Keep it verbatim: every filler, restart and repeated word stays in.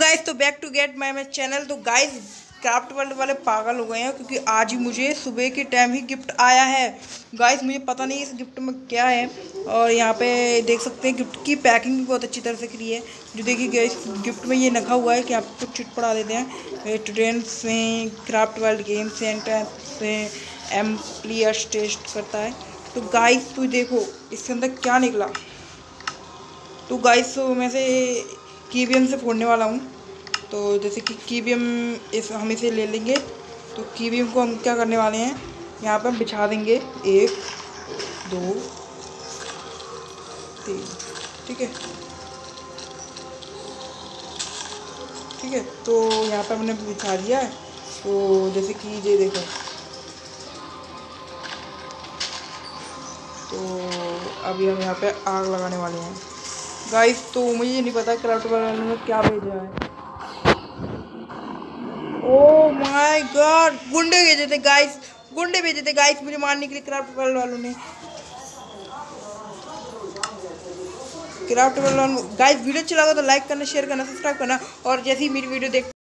Guys तो back to get my channel. तो guys craft world वाले पागल हो गए हैं क्योंकि आज ही मुझे सुबह के टाइम ही गिफ्ट आया है। गाइस मुझे पता नहीं इस गिफ्ट में क्या है। और यहाँ पे देख सकते हैं गिफ्ट की पैकिंग भी बहुत अच्छी तरह से करी है। जो देखिए गाइस गिफ्ट में ये लिखा हुआ है कि आपको चिट पढ़ा देते हैं स्टूडेंट्स से क्राफ्ट वर्ल्ड गेम सेंटर से एम्प्लियर्स टेस्ट करता है। तो गाइस तो देखो इसके अंदर क्या निकला। तो गाइस तो मैं से कीबीएम से फोड़ने वाला हूँ। तो जैसे कि कीबीएम इस हम इसे ले लेंगे। तो कीबीएम को हम क्या करने वाले हैं, यहाँ पर हम बिछा देंगे एक दो तीन, ठीक है ठीक है। तो यहाँ पर हमने बिछा दिया है। तो जैसे कि ये देखो, तो अभी हम यहाँ पे आग लगाने वाले हैं गाइस। तो मुझे नहीं पता क्राफ्ट वालों ने क्या भेजा है। ओह माय गॉड, गुंडे भेजे थे गाइस, गुंडे भेजे थे गाइस मुझे मारने के लिए क्राफ्ट वर्ल्ड वालों ने। क्राफ्ट वर्ल्ड वालों गाइस वीडियो अच्छा लगा तो लाइक करना, शेयर करना, सब्सक्राइब करना। और जैसी मेरी वीडियो देख